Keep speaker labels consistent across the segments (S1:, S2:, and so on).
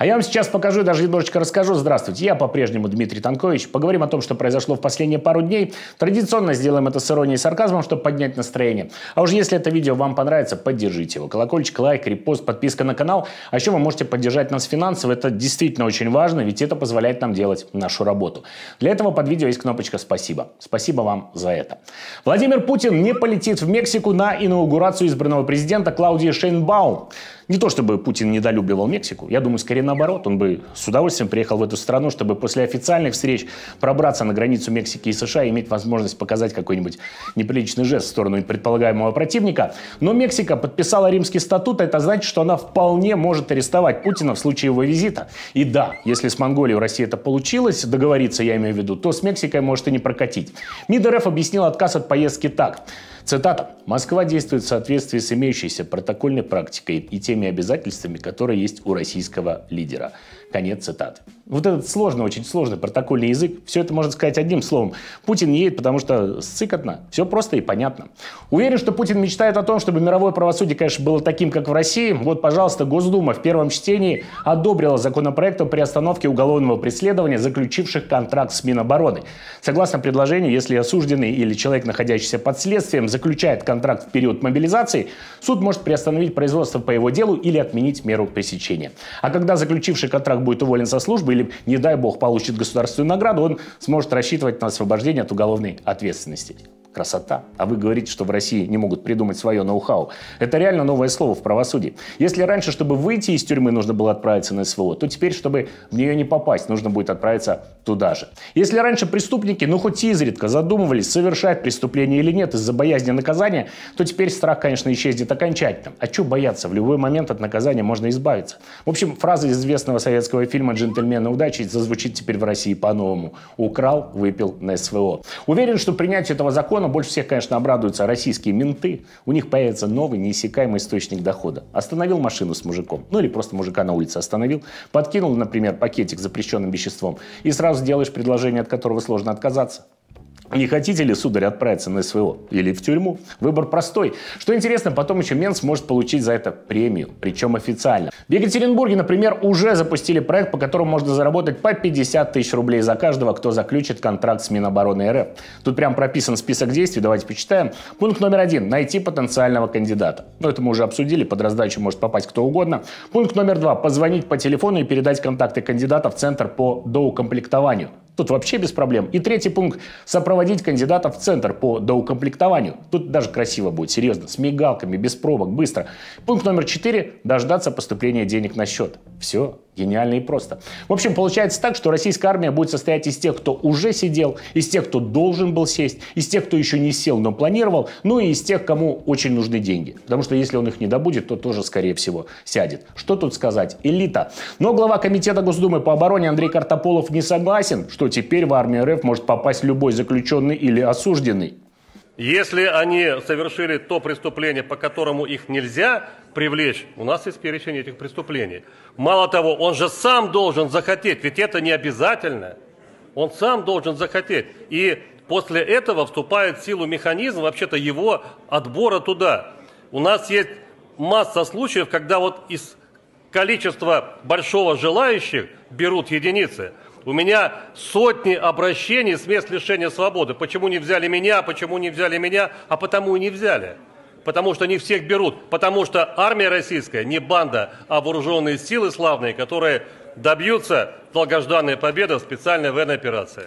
S1: А я вам сейчас покажу и даже немножечко расскажу. Здравствуйте, я по-прежнему Дмитрий Танкович. Поговорим о том, что произошло в последние пару дней. Традиционно сделаем это с иронией и сарказмом, чтобы поднять настроение. А уж если это видео вам понравится, поддержите его. Колокольчик, лайк, репост, подписка на канал. А еще вы можете поддержать нас финансово. Это действительно очень важно, ведь это позволяет нам делать нашу работу. Для этого под видео есть кнопочка «Спасибо». Спасибо вам за это. Владимир Путин не полетит в Мексику на инаугурацию избранного президента Клаудии Шейнбаум. Не то чтобы Путин недолюбливал Мексику, я думаю, скорее наоборот. Он бы с удовольствием приехал в эту страну, чтобы после официальных встреч пробраться на границу Мексики и США и иметь возможность показать какой-нибудь неприличный жест в сторону предполагаемого противника. Но Мексика подписала Римский статут, а это значит, что она вполне может арестовать Путина в случае его визита. И да, если с Монголией у России это получилось, договориться я имею в виду, то с Мексикой может и не прокатить. МИД РФ объяснил отказ от поездки так. Цитата. «Москва действует в соответствии с имеющейся протокольной практикой и теми обязательствами, которые есть у российского лидера». Конец цитаты. Вот этот сложный, очень сложный протокольный язык, все это можно сказать одним словом. Путин не едет, потому что сцикотно. Все просто и понятно. Уверен, что Путин мечтает о том, чтобы мировое правосудие, конечно, было таким, как в России. Вот, пожалуйста, Госдума в первом чтении одобрила законопроект о приостановке уголовного преследования заключивших контракт с Минобороны. Согласно предложению, если осужденный или человек, находящийся под следствием, заключает контракт в период мобилизации, суд может приостановить производство по его делу или отменить меру пресечения. А когда заключивший контракт будет уволен со службы или, не дай бог, получит государственную награду, он сможет рассчитывать на освобождение от уголовной ответственности. Красота. А вы говорите, что в России не могут придумать свое ноу-хау. Это реально новое слово в правосудии. Если раньше, чтобы выйти из тюрьмы, нужно было отправиться на СВО, то теперь, чтобы в нее не попасть, нужно будет отправиться туда же. Если раньше преступники, хоть изредка задумывались, совершать преступление или нет из-за боязни наказания, то теперь страх, конечно, исчезнет окончательно. А чего бояться? В любой момент от наказания можно избавиться. В общем, фраза из известного советского фильма «Джентльмены удачи» зазвучит теперь в России по-новому. Украл, выпил на СВО. Уверен, что принятию этого закона больше всех, конечно, обрадуются российские менты. У них появится новый неиссякаемый источник дохода. Остановил машину с мужиком, или просто мужика на улице остановил, подкинул, например, пакетик с запрещенным веществом, и сразу делаешь предложение, от которого сложно отказаться. Не хотите ли, сударь, отправиться на СВО или в тюрьму? Выбор простой. Что интересно, потом еще мент сможет получить за это премию, причем официально. В Екатеринбурге, например, уже запустили проект, по которому можно заработать по 50 тысяч рублей за каждого, кто заключит контракт с Минобороны РФ. Тут прям прописан список действий, давайте почитаем. Пункт номер 1. Найти потенциального кандидата. Это мы уже обсудили, под раздачу может попасть кто угодно. Пункт номер 2. Позвонить по телефону и передать контакты кандидата в Центр по доукомплектованию. Тут вообще без проблем. И третий пункт – сопроводить кандидата в Центр по доукомплектованию. Тут даже красиво будет, серьезно, с мигалками, без пробок, быстро. Пункт номер 4 – дождаться поступления денег на счет. Все гениально и просто. В общем, получается так, что российская армия будет состоять из тех, кто уже сидел, из тех, кто должен был сесть, из тех, кто еще не сел, но планировал, и из тех, кому очень нужны деньги. Потому что если он их не добудет, то тоже, скорее всего, сядет. Что тут сказать? Элита. Но глава комитета Госдумы по обороне Андрей Картополов не согласен, что теперь в армию РФ может попасть любой заключенный или осужденный.
S2: Если они совершили то преступление, по которому их нельзя привлечь, у нас есть перечень этих преступлений. Мало того, он же сам должен захотеть, ведь это не обязательно. Он сам должен захотеть. И после этого вступает в силу механизм вообще-то его отбора туда. У нас есть масса случаев, когда из количества большого желающих берут единицы. У меня сотни обращений с мест лишения свободы. Почему не взяли меня, почему не взяли меня? А потому и не взяли. Потому что не всех берут. Потому что армия российская не банда, а вооруженные силы славные, которые добьются долгожданной победы в специальной военной операции.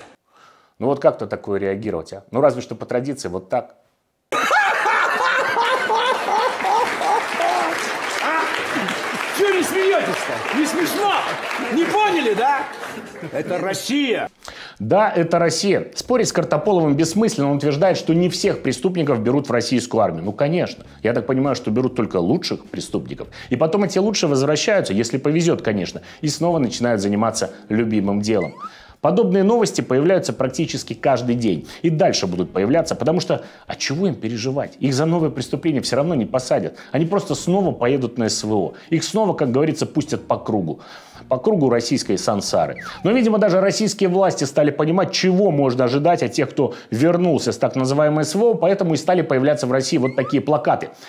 S1: Как-то такое реагировать, а? Разве что по традиции вот так.
S3: Чего не смеетесь-то? Не смешно? Не поняли, да? Это Россия.
S1: Да, это Россия. Спорить с Картополовым бессмысленно. Он утверждает, что не всех преступников берут в российскую армию. Конечно. Я так понимаю, что берут только лучших преступников. И потом эти лучшие возвращаются, если повезет, конечно, и снова начинают заниматься любимым делом. Подобные новости появляются практически каждый день. И дальше будут появляться, потому что, чего им переживать? Их за новые преступления все равно не посадят. Они просто снова поедут на СВО. Их снова, как говорится, пустят по кругу. По кругу российской сансары. Но, видимо, даже российские власти стали понимать, чего можно ожидать от тех, кто вернулся с так называемой СВО, поэтому и стали появляться в России вот такие плакаты.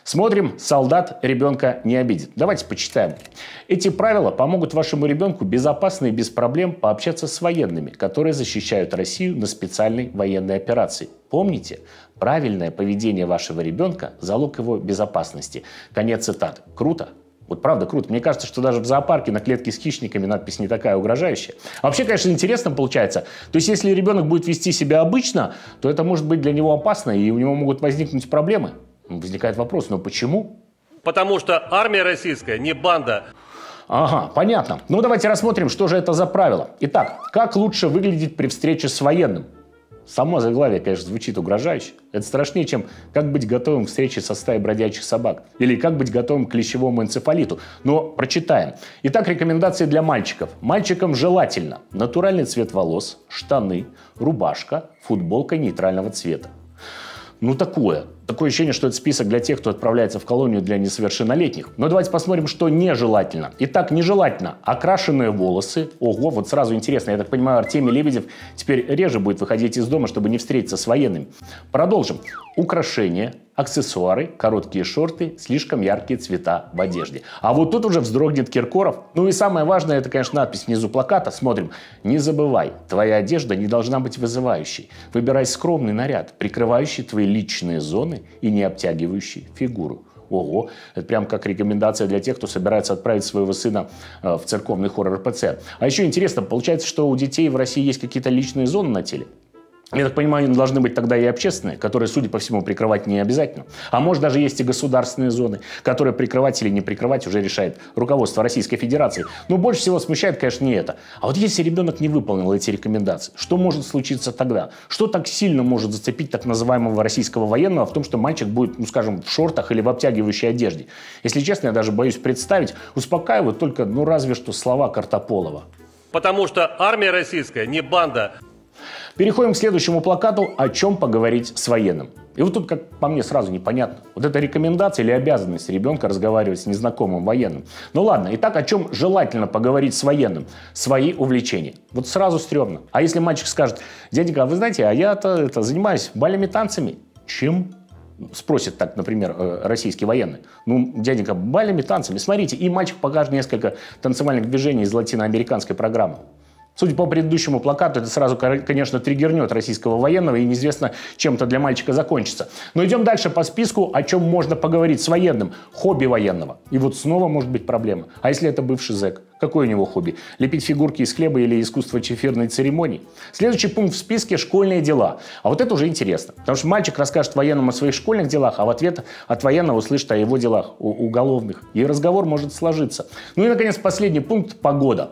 S1: Смотрим, солдат ребенка не обидит. Давайте почитаем. Эти правила помогут вашему ребенку безопасно и без проблем пообщаться с военными, которые защищают Россию на специальной военной операции. Помните, правильное поведение вашего ребенка – залог его безопасности. Конец цитаты. Круто? Вот правда круто. Мне кажется, что даже в зоопарке на клетке с хищниками надпись не такая угрожающая. А вообще, конечно, интересно получается. То есть, если ребенок будет вести себя обычно, то это может быть для него опасно, и у него могут возникнуть проблемы. Возникает вопрос, но почему?
S2: Потому что армия российская не банда.
S1: Ага, понятно. Ну, давайте рассмотрим, что же это за правило. Итак, как лучше выглядеть при встрече с военным? Само заглавие, конечно, звучит угрожающе. Это страшнее, чем «Как быть готовым к встрече со стаей бродячих собак» или «Как быть готовым к клещевому энцефалиту». Но прочитаем. Итак, рекомендации для мальчиков. Мальчикам желательно натуральный цвет волос, штаны, рубашка, футболка нейтрального цвета. Ну, такое. Такое ощущение, что это список для тех, кто отправляется в колонию для несовершеннолетних. Но давайте посмотрим, что нежелательно. Итак, нежелательно окрашенные волосы. Ого, вот сразу интересно. Я так понимаю, Артемий Лебедев теперь реже будет выходить из дома, чтобы не встретиться с военными. Продолжим. Украшения, аксессуары, короткие шорты, слишком яркие цвета в одежде. А вот тут уже вздрогнет Киркоров. Ну и самое важное, это, конечно, надпись внизу плаката. Смотрим. Не забывай, твоя одежда не должна быть вызывающей. Выбирай скромный наряд, прикрывающий твои личные зоны и не обтягивающий фигуру. Ого, это прям как рекомендация для тех, кто собирается отправить своего сына в церковный хор РПЦ. А еще интересно, получается, что у детей в России есть какие-то личные зоны на теле? Я так понимаю, они должны быть тогда и общественные, которые, судя по всему, прикрывать не обязательно. А может, даже есть и государственные зоны, которые прикрывать или не прикрывать уже решает руководство Российской Федерации. Но больше всего смущает, конечно, не это. А вот если ребенок не выполнил эти рекомендации, что может случиться тогда? Что так сильно может зацепить так называемого российского военного в том, что мальчик будет, ну скажем, в шортах или в обтягивающей одежде? Если честно, я даже боюсь представить. Успокаивают только, ну разве что слова Картополова.
S2: Потому что армия российская не банда.
S1: Переходим к следующему плакату «О чем поговорить с военным». И вот тут, как по мне, сразу непонятно. Вот это рекомендация или обязанность ребенка разговаривать с незнакомым военным. Ну ладно, итак, о чем желательно поговорить с военным? Свои увлечения. Вот сразу стрёмно. А если мальчик скажет: дяденька, а вы знаете, а я-то занимаюсь бальными танцами. Чем? Спросит так, например, российский военный. Ну, дяденька, бальными танцами. Смотрите, и мальчик покажет несколько танцевальных движений из латиноамериканской программы. Судя по предыдущему плакату, это сразу, конечно, триггернет российского военного, и неизвестно, чем это для мальчика закончится. Но идем дальше по списку, о чем можно поговорить с военным. Хобби военного. И вот снова может быть проблема. А если это бывший зэк? Какое у него хобби? Лепить фигурки из хлеба или искусство чефирной церемонии? Следующий пункт в списке – школьные дела. А вот это уже интересно. Потому что мальчик расскажет военному о своих школьных делах, а в ответ от военного услышит о его делах уголовных. И разговор может сложиться. Ну и, наконец, последний пункт – погода.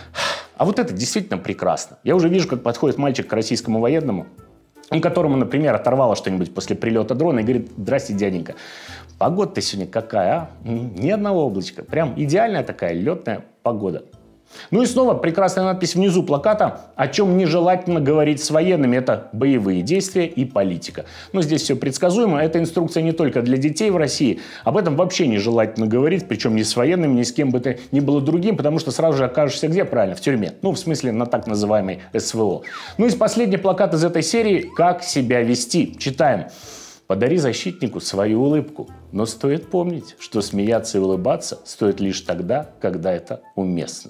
S1: А вот это действительно прекрасно. Я уже вижу, как подходит мальчик к российскому военному, которому, например, оторвало что-нибудь после прилета дрона и говорит: здрасте, дяденька, погода-то сегодня какая, а? Ни одного облачка. Прям идеальная такая летная погода. Ну и снова прекрасная надпись внизу плаката, о чем нежелательно говорить с военными. Это боевые действия и политика. Но здесь все предсказуемо. Эта инструкция не только для детей в России. Об этом вообще нежелательно говорить, причем ни с военными, ни с кем бы то ни было другим, потому что сразу же окажешься где правильно? В тюрьме. Ну, в смысле, на так называемой СВО. Ну и последний плакат из этой серии «Как себя вести». Читаем. Подари защитнику свою улыбку. Но стоит помнить, что смеяться и улыбаться стоит лишь тогда, когда это уместно.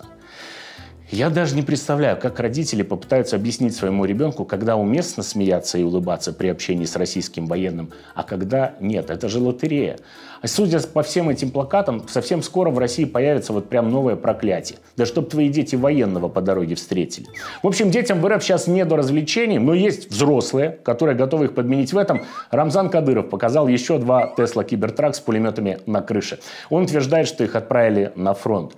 S1: Я даже не представляю, как родители попытаются объяснить своему ребенку, когда уместно смеяться и улыбаться при общении с российским военным, а когда нет. Это же лотерея. А судя по всем этим плакатам, совсем скоро в России появится вот прям новое проклятие. Да чтоб твои дети военного по дороге встретили. В общем, детям в РФ сейчас не до развлечений, но есть взрослые, которые готовы их подменить в этом. Рамзан Кадыров показал еще 2 Tesla Cybertruck с пулеметами на крыше. Он утверждает, что их отправили на фронт.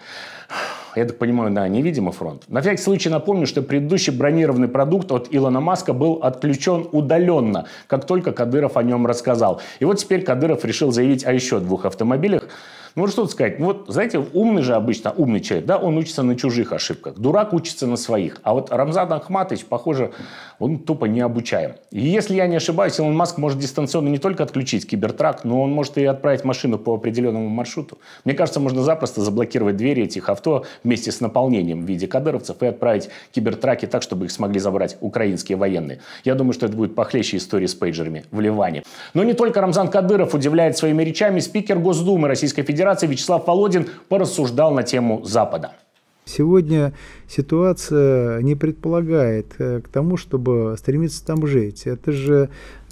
S1: Я так понимаю, да, невидимый фронт. На всякий случай напомню, что предыдущий бронированный продукт от Илона Маска был отключен удаленно, как только Кадыров о нем рассказал. И вот теперь Кадыров решил заявить о еще 2 автомобилях. Ну вот что тут сказать. Вот, знаете, умный же обычно, умный человек, да, он учится на чужих ошибках. Дурак учится на своих. А вот Рамзан Ахматович, похоже, он тупо не обучаем. И если я не ошибаюсь, Илон Маск может дистанционно не только отключить кибертрак, но он может и отправить машину по определенному маршруту. Мне кажется, можно запросто заблокировать двери этих авто вместе с наполнением в виде кадыровцев и отправить кибертраки так, чтобы их смогли забрать украинские военные. Я думаю, что это будет похлеще истории с пейджерами в Ливане. Но не только Рамзан Кадыров удивляет своими речами. Спикер Госдумы Российской Федерации Вячеслав Володин порассуждал на тему Запада.
S4: Сегодня ситуация не предполагает к тому, чтобы стремиться там жить. Это же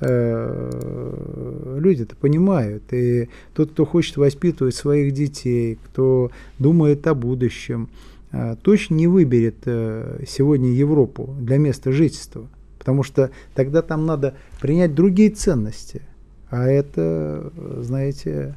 S4: люди-то понимают. И тот, кто хочет воспитывать своих детей, кто думает о будущем, точно не выберет сегодня Европу для места жительства. Потому что тогда там надо принять другие ценности. А это, знаете,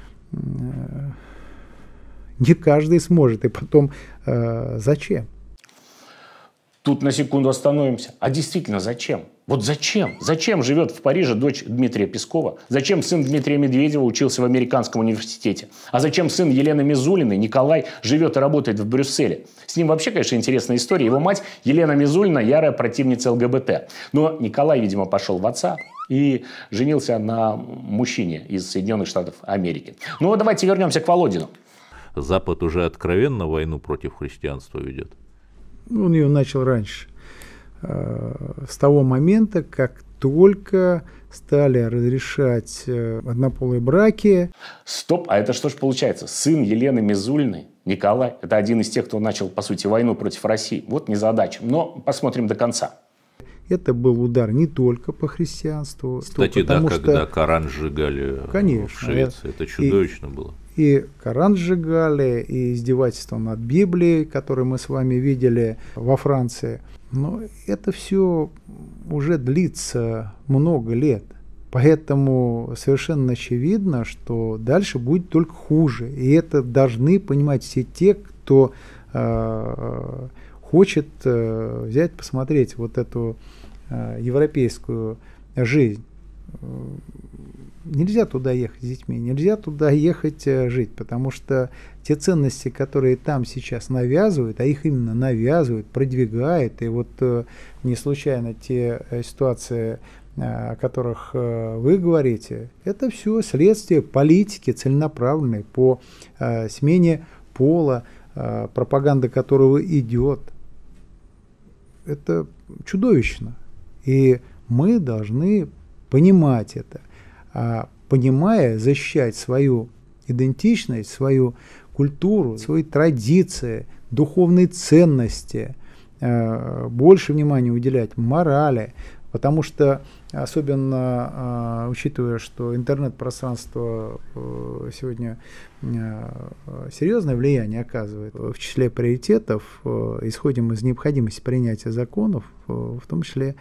S4: не каждый сможет. И потом, зачем?
S1: Тут на секунду остановимся. А действительно, зачем? Вот зачем? Зачем живет в Париже дочь Дмитрия Пескова? Зачем сын Дмитрия Медведева учился в американском университете? А зачем сын Елены Мизулиной, Николай, живет и работает в Брюсселе? С ним вообще, конечно, интересная история. Его мать Елена Мизулина ярая противница ЛГБТ. Но Николай, видимо, пошел в отца и женился на мужчине из Соединенных Штатов Америки. Ну вот давайте вернемся к Володину.
S5: Запад уже откровенно войну против христианства ведет.
S4: Он ее начал раньше. С того момента, как только стали разрешать однополые браки.
S1: Стоп, а это что ж получается? Сын Елены Мизулиной, Николай, это один из тех, кто начал, по сути, войну против России. Вот незадача. Но посмотрим до конца.
S4: Это был удар не только по христианству.
S5: Кстати, да, когда Коран сжигали, конечно, в Швеции, это чудовищно было.
S4: И Коран сжигали, и издевательство над Библией, которое мы с вами видели во Франции. Но это все уже длится много лет. Поэтому совершенно очевидно, что дальше будет только хуже. И это должны понимать все те, кто хочет взять, посмотреть вот эту европейскую жизнь. Нельзя туда ехать с детьми, нельзя туда ехать жить, потому что те ценности, которые там сейчас навязывают, а их именно навязывают, продвигают, и вот не случайно те ситуации, о которых вы говорите, это все следствие политики целенаправленной по смене пола, пропаганда которого идет. Это чудовищно. И мы должны понимать это. А понимая, защищать свою идентичность, свою культуру, свои традиции, духовные ценности, больше внимания уделять морали, потому что, особенно учитывая, что интернет-пространство сегодня серьезное влияние оказывает, в числе приоритетов исходим из необходимости принятия законов, в том числе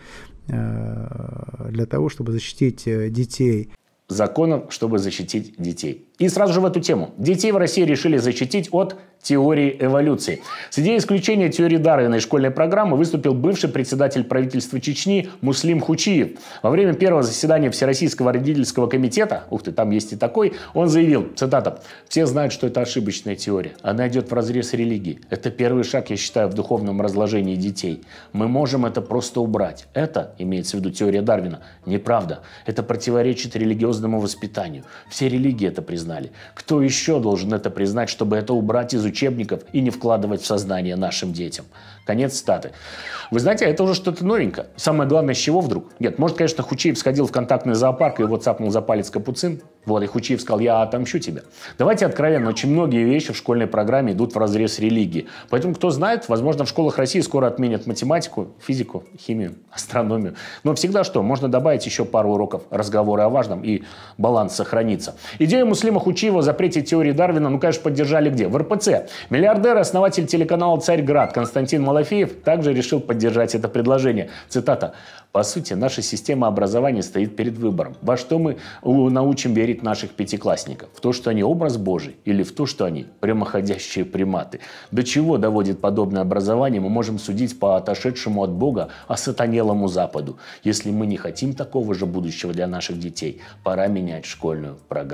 S4: для того, чтобы защитить детей.
S1: Законов, чтобы защитить детей. И сразу же в эту тему. Детей в России решили защитить от теории эволюции. С идеей исключения теории Дарвина из школьной программы выступил бывший председатель правительства Чечни Муслим Хучиев. Во время первого заседания Всероссийского родительского комитета, ух ты, там есть и такой, он заявил, цитата, «Все знают, что это ошибочная теория. Она идет вразрез религии. Это первый шаг, я считаю, в духовном разложении детей. Мы можем это просто убрать. Это, имеется в виду теория Дарвина, неправда. Это противоречит религиозному воспитанию. Все религии это признали. Кто еще должен это признать, чтобы это убрать из учебников и не вкладывать в сознание нашим детям?» Конец цитаты. Вы знаете, это уже что-то новенькое. Самое главное, с чего вдруг? Нет, может, конечно, Хучиев сходил в контактный зоопарк и его цапнул за палец капуцин. Вот, и Хучиев сказал, я отомщу тебя. Давайте откровенно, очень многие вещи в школьной программе идут в разрез религии. Поэтому, кто знает, возможно, в школах России скоро отменят математику, физику, химию, астрономию. Но всегда что? Можно добавить еще пару уроков разговора о важном, и баланс сохранится. Идею Муслима Хучиева о запрете теории Дарвина, ну, конечно, поддержали где? В РПЦ. Миллиардер, основатель телеканала «Царьград» Константин Малафеев также решил поддержать это предложение. Цитата. «По сути, наша система образования стоит перед выбором. Во что мы научим верить наших пятиклассников? В то, что они образ Божий, или в то, что они прямоходящие приматы? До чего доводит подобное образование, мы можем судить по отошедшему от Бога осатанелому Западу. Если мы не хотим такого же будущего для наших детей, пора менять школьную программу».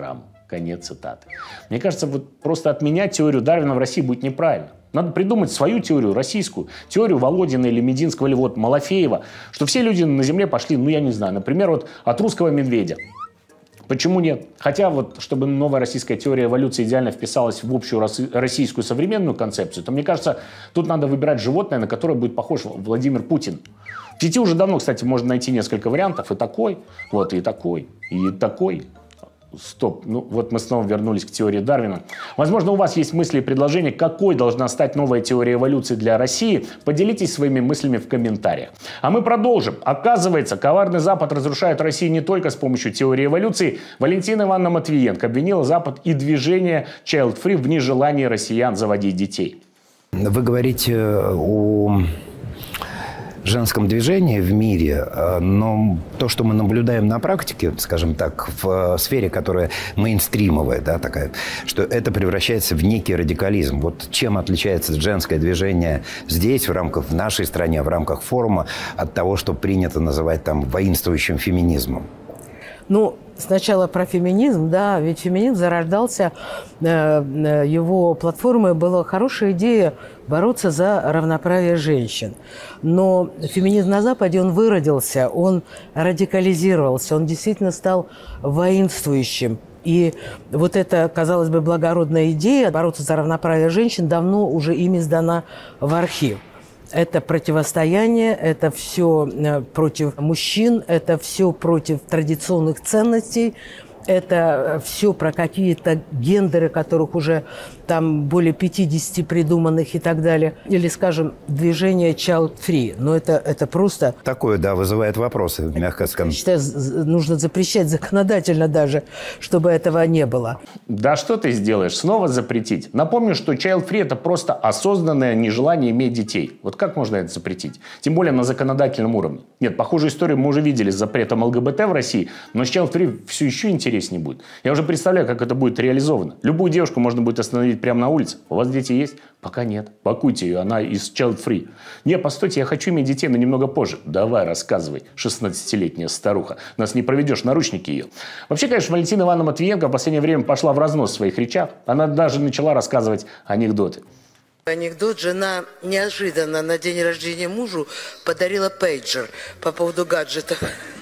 S1: Конец цитаты. Мне кажется, вот просто отменять теорию Дарвина в России будет неправильно. Надо придумать свою теорию, российскую. Теорию Володина или Мединского, или вот Малафеева. Что все люди на Земле пошли, ну я не знаю, например, вот от русского медведя. Почему нет? Хотя вот, чтобы новая российская теория эволюции идеально вписалась в общую российскую современную концепцию, то, мне кажется, тут надо выбирать животное, на которое будет похож Владимир Путин. В сети уже давно, кстати, можно найти несколько вариантов. И такой, вот, и такой, и такой. Стоп, ну вот мы снова вернулись к теории Дарвина. Возможно, у вас есть мысли и предложения, какой должна стать новая теория эволюции для России. Поделитесь своими мыслями в комментариях. А мы продолжим. Оказывается, коварный Запад разрушает Россию не только с помощью теории эволюции. Валентина Ивановна Матвиенко обвинила Запад и движение Child Free в нежелании россиян заводить детей.
S6: Вы говорите о женском движении в мире, но то, что мы наблюдаем на практике, скажем так, в сфере, которая мейнстримовая, да, такая, что это превращается в некий радикализм. Вот чем отличается женское движение здесь, в нашей стране, в рамках форума, от того, что принято называть там воинствующим феминизмом?
S7: Ну, сначала про феминизм, да, ведь феминизм зарождался, его платформой была хорошая идея бороться за равноправие женщин. Но феминизм на Западе, он выродился, он радикализировался, он действительно стал воинствующим. И вот эта, казалось бы, благородная идея бороться за равноправие женщин давно уже ими сдана в архив. Это противостояние, это все против мужчин, это все против традиционных ценностей, это все про какие-то гендеры, которых уже там более 50 придуманных и так далее. Или, скажем, движение Child Free. Но это просто...
S6: Такое, да, вызывает вопросы, мягко скажем.
S7: Считаю, нужно запрещать законодательно даже, чтобы этого не было.
S1: Да что ты сделаешь? Снова запретить? Напомню, что Child Free – это просто осознанное нежелание иметь детей. Вот как можно это запретить? Тем более на законодательном уровне. Нет, похожую историю мы уже видели с запретом ЛГБТ в России, но с Child Free все еще интереснее будет. Я уже представляю, как это будет реализовано. Любую девушку можно будет остановить прямо на улице. У вас дети есть? Пока нет. Пакуйте ее, она из Child Free. Не, постойте, я хочу иметь детей, но немного позже. Давай, рассказывай, 16-летняя старуха. Нас не проведешь, наручники ее. Вообще, конечно, Валентина Ивановна Матвиенко в последнее время пошла в разнос в своих речах. Она даже начала рассказывать анекдоты.
S8: Анекдот. Жена неожиданно на день рождения мужу подарила пейджер по поводу гаджетов.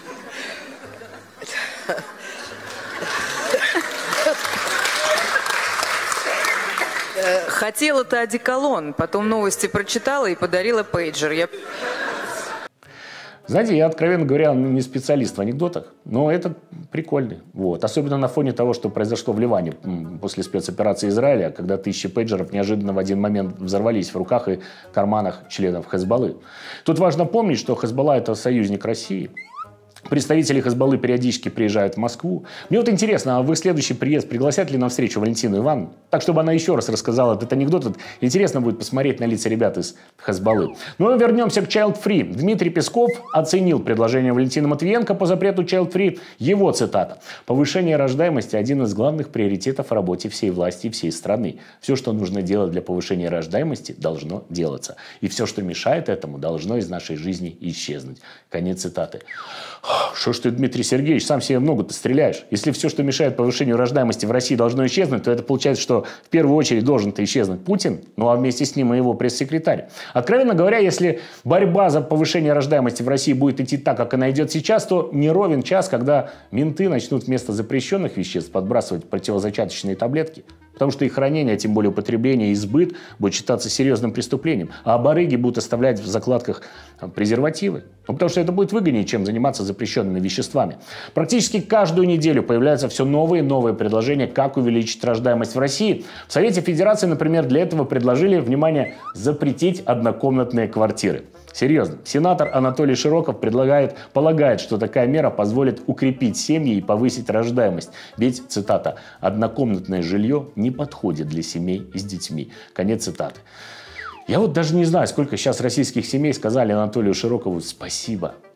S9: Хотела-то одеколон, потом новости прочитала и подарила пейджер.
S1: Знаете, я, откровенно говоря, не специалист в анекдотах, но это прикольно. Вот. Особенно на фоне того, что произошло в Ливане после спецоперации Израиля, когда тысячи пейджеров неожиданно в один момент взорвались в руках и карманах членов Хезболлы. Тут важно помнить, что Хезболла – это союзник России. Представители Хезболлы периодически приезжают в Москву. Мне вот интересно, а в их следующий приезд пригласят ли на встречу Валентину Ивановну? Так, чтобы она еще раз рассказала этот анекдот. Вот интересно будет посмотреть на лица ребят из Хезболлы. Ну и вернемся к Child Free. Дмитрий Песков оценил предложение Валентины Матвиенко по запрету Child Free. Его цитата. «Повышение рождаемости – один из главных приоритетов в работе всей власти и всей страны. Все, что нужно делать для повышения рождаемости, должно делаться. И все, что мешает этому, должно из нашей жизни исчезнуть». Конец цитаты. Что ж ты, Дмитрий Сергеевич, сам себе в ногу-то стреляешь? Если все, что мешает повышению рождаемости в России, должно исчезнуть, то это получается, что в первую очередь должен-то исчезнуть Путин, ну а вместе с ним и его пресс-секретарь. Откровенно говоря, если борьба за повышение рождаемости в России будет идти так, как она идет сейчас, то не ровен час, когда менты начнут вместо запрещенных веществ подбрасывать противозачаточные таблетки. Потому что их хранение, а тем более употребление и сбыт, будет считаться серьезным преступлением. А барыги будут оставлять в закладках презервативы. Ну, потому что это будет выгоднее, чем заниматься запрещенными веществами. Практически каждую неделю появляются все новые и новые предложения, как увеличить рождаемость в России. В Совете Федерации, например, для этого предложили, внимание, запретить однокомнатные квартиры. Серьезно. Сенатор Анатолий Широков полагает, что такая мера позволит укрепить семьи и повысить рождаемость. Ведь, цитата, «однокомнатное жилье не подходит для семей с детьми». Конец цитаты. Я вот даже не знаю, сколько сейчас российских семей сказали Анатолию Широкову спасибо.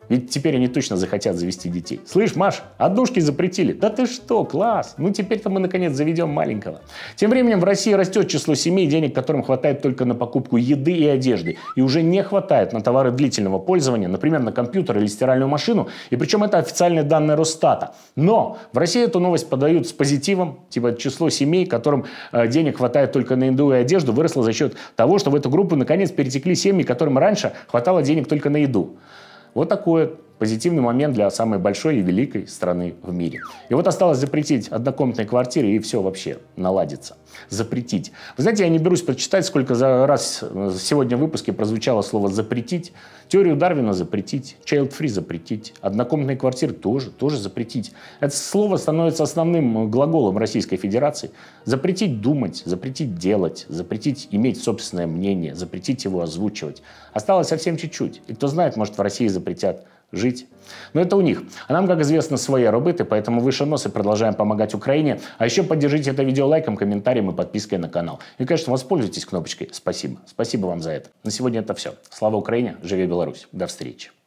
S1: Ведь теперь они точно захотят завести детей. Слышь, Маш, однушки запретили. Да ты что, класс. Ну теперь-то мы наконец заведем маленького. Тем временем в России растет число семей, денег которым хватает только на покупку еды и одежды. И уже не хватает на товары длительного пользования, например, на компьютер или стиральную машину. И причем это официальные данные Росстата. Но в России эту новость подают с позитивом. Типа число семей, которым денег хватает только на еду и одежду, выросло за счет того, что в эту группу наконец перетекли семьи, которым раньше хватало денег только на еду. Вот такой позитивный момент для самой большой и великой страны в мире. И вот осталось запретить однокомнатные квартиры, и все вообще наладится. Запретить. Вы знаете, я не берусь подсчитать, сколько раз сегодня в выпуске прозвучало слово «запретить». Теорию Дарвина запретить, child-free запретить, однокомнатные квартиры тоже запретить. Это слово становится основным глаголом Российской Федерации. Запретить думать, запретить делать, запретить иметь собственное мнение, запретить его озвучивать. Осталось совсем чуть-чуть. И кто знает, может, в России запретят жить. Но это у них. А нам, как известно, свои робыты, поэтому выше нос и продолжаем помогать Украине. А еще поддержите это видео лайком, комментарием и подпиской на канал. И, конечно, воспользуйтесь кнопочкой «Спасибо». Спасибо вам за это. На сегодня это все. Слава Украине! Живи Беларусь! До встречи!